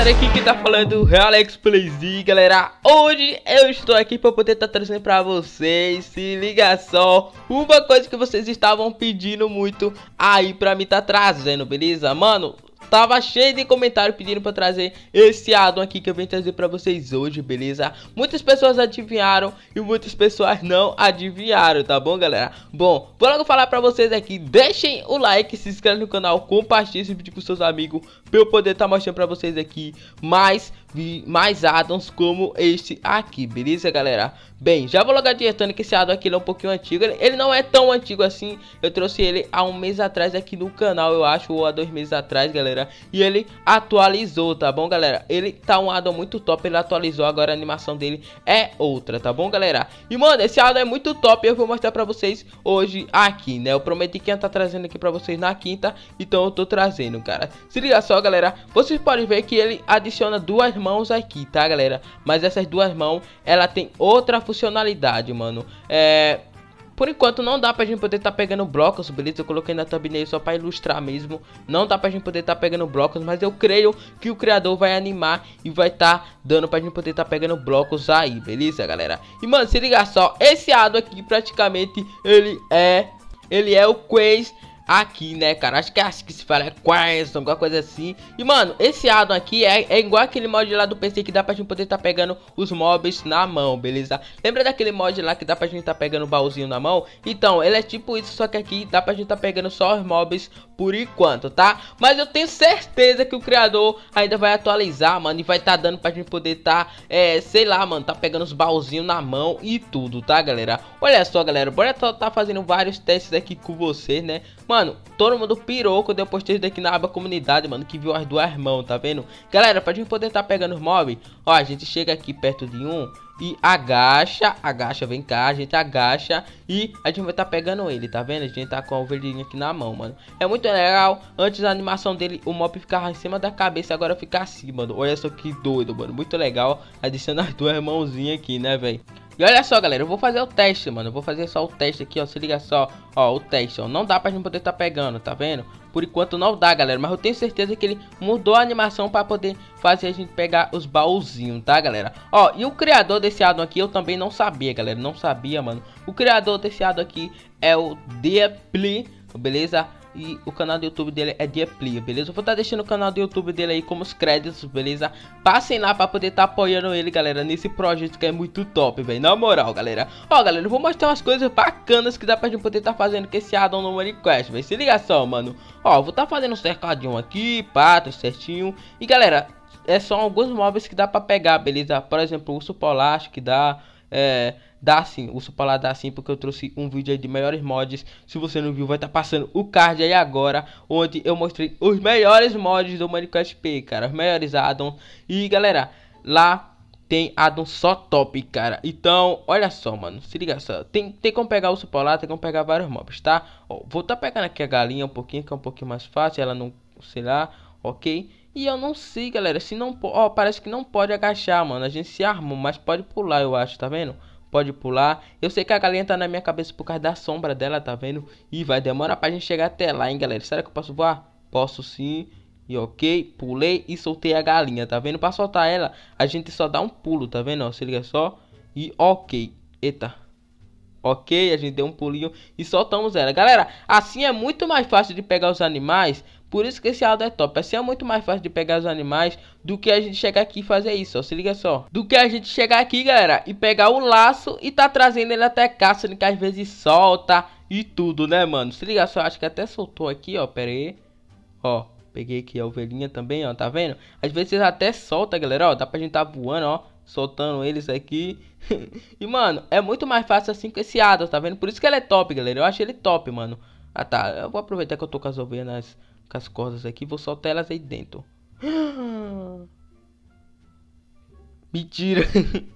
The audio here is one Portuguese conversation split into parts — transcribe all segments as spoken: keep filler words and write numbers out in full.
galera, aqui que tá falando é o Alex Plays, galera. Hoje eu estou aqui para poder estar tá trazendo pra vocês, se liga só, uma coisa que vocês estavam pedindo muito aí pra mim tá trazendo, beleza? Mano, tava cheio de comentário pedindo pra trazer esse addon aqui que eu venho trazer pra vocês hoje, beleza? Muitas pessoas adivinharam e muitas pessoas não adivinharam, tá bom, galera? Bom, vou logo falar pra vocês aqui, deixem o like, se inscrevem no canal, compartilhem esse vídeo com seus amigos, pra eu poder estar tá mostrando pra vocês aqui mais, mais addons como este aqui, beleza, galera? Bem, já vou logo adiantando que esse addon aqui ele é um pouquinho antigo, ele, ele não é tão antigo assim, eu trouxe ele há um mês atrás aqui no canal, eu acho, ou há dois meses atrás, galera. E ele atualizou, tá bom, galera? Ele tá um addon muito top, ele atualizou, agora a animação dele é outra, tá bom, galera? E, mano, esse addon é muito top, eu vou mostrar pra vocês hoje aqui, né? Eu prometi que ia estar trazendo aqui pra vocês na quinta, então eu tô trazendo, cara. Se liga só, galera, vocês podem ver que ele adiciona duas mãos aqui, tá, galera? Mas essas duas mãos, ela tem outra funcionalidade, mano. É... Por enquanto não dá pra gente poder estar tá pegando blocos, beleza? Eu coloquei na thumbnail só pra ilustrar mesmo. Não dá pra gente poder estar tá pegando blocos, mas eu creio que o criador vai animar e vai estar tá dando pra gente poder estar tá pegando blocos aí, beleza, galera? E, mano, se liga só, esse addon aqui praticamente ele é... Ele é o Quiz aqui, né, cara? Acho que, acho que se fala é Quest, alguma coisa assim. E, mano, esse addon aqui é, é igual aquele mod lá do P C que dá pra gente poder tá pegando os mobs na mão, beleza? Lembra daquele mod lá que dá pra gente tá pegando o baúzinho na mão? Então, ele é tipo isso, só que aqui dá pra gente tá pegando só os mobs por enquanto, tá? Mas eu tenho certeza que o criador ainda vai atualizar, mano, e vai tá dando pra gente poder tá, é, sei lá, mano, tá pegando os baúzinhos na mão e tudo, tá, galera? Olha só, galera, bora tá, tá fazendo vários testes aqui com vocês, né? Mano, todo mundo pirou quando eu postei isso daqui na aba comunidade, mano, que viu as duas mãos, tá vendo? Galera, pra gente poder tá pegando os mobs, ó, a gente chega aqui perto de um e agacha, agacha, vem cá, a gente agacha e a gente vai tá pegando ele, tá vendo? A gente tá com a ovelhinha aqui na mão, mano. É muito legal, antes a animação dele, o mob ficava em cima da cabeça, agora fica assim, mano. Olha só que doido, mano, muito legal, adicionar as duas mãozinhas aqui, né, velho? E olha só, galera, eu vou fazer o teste, mano. Eu vou fazer só o teste aqui, ó. Se liga só, ó, o teste, ó. Não dá pra gente poder tá pegando, tá vendo? Por enquanto não dá, galera. Mas eu tenho certeza que ele mudou a animação pra poder fazer a gente pegar os baúzinhos, tá, galera? Ó, e o criador desse addon aqui eu também não sabia, galera. Não sabia, mano. O criador desse addon aqui é o Deeply, beleza? E o canal do YouTube dele é Deeply, beleza? Eu vou estar tá deixando o canal do YouTube dele aí como os créditos, beleza? Passem lá pra poder estar tá apoiando ele, galera, nesse projeto que é muito top, velho. Na moral, galera. Ó, galera, eu vou mostrar umas coisas bacanas que dá pra gente poder estar tá fazendo com esse addon no Minecraft, velho. Se liga só, mano. Ó, eu vou estar tá fazendo um cercadinho aqui, pato, certinho. E, galera, é só alguns móveis que dá pra pegar, beleza? Por exemplo, o urso polar, acho que dá... É... Dá sim, o urso polar dá sim, porque eu trouxe um vídeo aí de melhores mods. Se você não viu, vai estar tá passando o card aí agora, onde eu mostrei os melhores mods do Minecraft P, cara, os melhores addons. E galera, lá tem addon só top, cara. Então, olha só, mano, se liga só. Tem, tem como pegar o urso polar, tem como pegar vários mobs, tá? Ó, vou estar tá pegando aqui a galinha um pouquinho, que é um pouquinho mais fácil, ela não, sei lá, ok? E eu não sei, galera, se não, ó, parece que não pode agachar, mano. A gente se armou, mas pode pular, eu acho, tá vendo? Pode pular. Eu sei que a galinha tá na minha cabeça por causa da sombra dela, tá vendo? E vai demorar pra gente chegar até lá, hein, galera. Será que eu posso voar? Posso sim. E ok, pulei e soltei a galinha, tá vendo? Pra soltar ela, a gente só dá um pulo, tá vendo? Ó, se liga só. E ok. Eita. Ok, a gente deu um pulinho e soltamos ela. Galera, assim é muito mais fácil de pegar os animais. Por isso que esse addon é top. Assim é muito mais fácil de pegar os animais do que a gente chegar aqui e fazer isso, ó. Se liga só. Do que a gente chegar aqui, galera, e pegar o laço e tá trazendo ele até cá, sendo que às vezes solta e tudo, né, mano? Se liga só, acho que até soltou aqui, ó. Pera aí. Ó, peguei aqui a ovelhinha também, ó. Tá vendo? Às vezes até solta, galera, ó. Dá pra gente tá voando, ó. Soltando eles aqui. E, mano, é muito mais fácil assim com esse addon, tá vendo? Por isso que ele é top, galera. Eu acho ele top, mano. Ah, tá. Eu vou aproveitar que eu tô com as ovelhas nas... com as cordas aqui, vou soltar elas aí dentro. Mentira.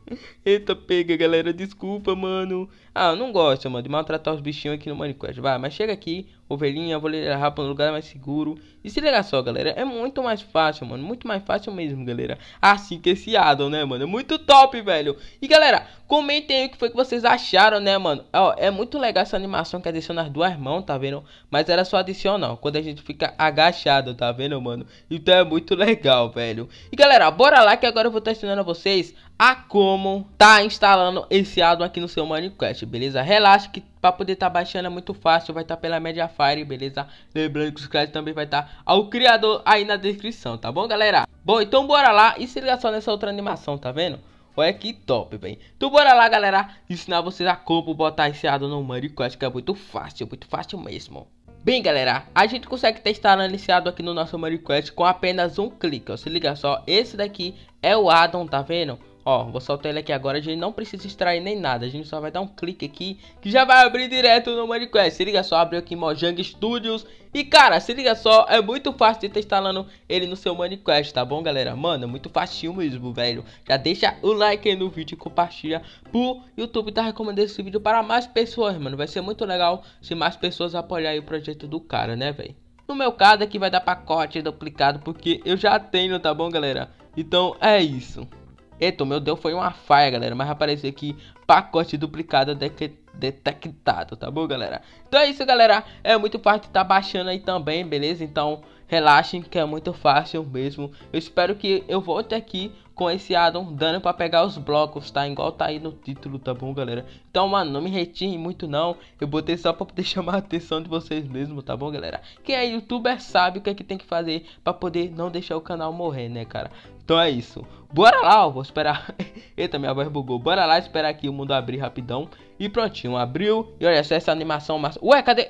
Eita, pega, galera. Desculpa, mano. Ah, eu não gosto, mano, de maltratar os bichinhos aqui no Minecraft. Vai, mas chega aqui, ovelhinha. Vou levar pra um lugar mais seguro. E se liga só, galera. É muito mais fácil, mano. Muito mais fácil mesmo, galera. Assim que esse Adam, né, mano? É muito top, velho. E, galera, comentem aí o que foi que vocês acharam, né, mano? Ó, é muito legal essa animação que adiciona as duas mãos, tá vendo? Mas era só adicional. Quando a gente fica agachado, tá vendo, mano? Então é muito legal, velho. E, galera, bora lá que agora eu vou estar ensinando a vocês a como tá instalando esse addon aqui no seu Minecraft, beleza? Relaxa que pra poder tá baixando é muito fácil, vai estar tá pela Mediafire, beleza? Lembrando que os créditos também vai estar tá ao criador aí na descrição, tá bom, galera? Bom, então bora lá e se liga só nessa outra animação, tá vendo? Olha que top, velho. Então bora lá, galera, ensinar vocês a como botar esse addon no Minecraft, que é muito fácil, muito fácil mesmo. Bem, galera, a gente consegue estar instalando esse addon aqui no nosso Minecraft com apenas um clique, ó. Se liga só, esse daqui é o addon, tá vendo? Ó, vou soltar ele aqui agora, a gente não precisa extrair nem nada, a gente só vai dar um clique aqui que já vai abrir direto no Minecraft. Se liga só, abriu aqui Mojang Studios e, cara, se liga só, é muito fácil de estar instalando ele no seu Minecraft, tá bom, galera? Mano, é muito fácil mesmo, velho. Já deixa o like aí no vídeo e compartilha pro YouTube tá recomendando esse vídeo para mais pessoas, mano. Vai ser muito legal se mais pessoas apoiarem o projeto do cara, né, velho? No meu caso aqui vai dar pacote duplicado porque eu já tenho, tá bom, galera? Então é isso. Eita, meu Deus, foi uma falha, galera. Mas apareceu aqui pacote duplicado detectado, tá bom, galera? Então é isso, galera. É muito fácil de tá baixando aí também, beleza? Então relaxem que é muito fácil mesmo. Eu espero que eu volte aqui com esse addon dando pra pegar os blocos, tá? Igual tá aí no título, tá bom, galera? Então, mano, não me retire muito não. Eu botei só pra poder chamar a atenção de vocês mesmo, tá bom, galera? Quem é youtuber sabe o que é que tem que fazer pra poder não deixar o canal morrer, né, cara? Então é isso. Bora lá, ó. Vou esperar. Eita, minha voz bugou. Bora lá esperar aqui o mundo abrir rapidão. E prontinho, abriu. E olha só essa animação massa. Ué, cadê?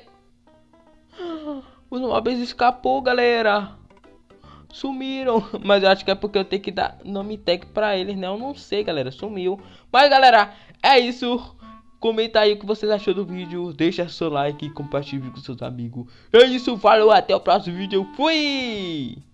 Os mobs escapou, galera. Sumiram. Mas eu acho que é porque eu tenho que dar nome tag pra eles, né? Eu não sei, galera. Sumiu. Mas, galera, é isso. Comenta aí o que vocês achou do vídeo. Deixa seu like e compartilhe com seus amigos. É isso, falou. Até o próximo vídeo. Fui!